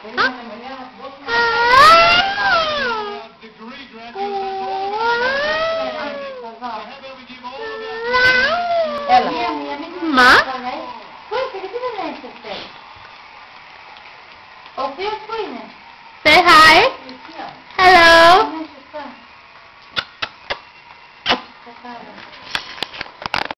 Έλα. Μα. Πού είσαι, γιατί δεν έρχεσαι? Ο θείος πού είναι? Say hi.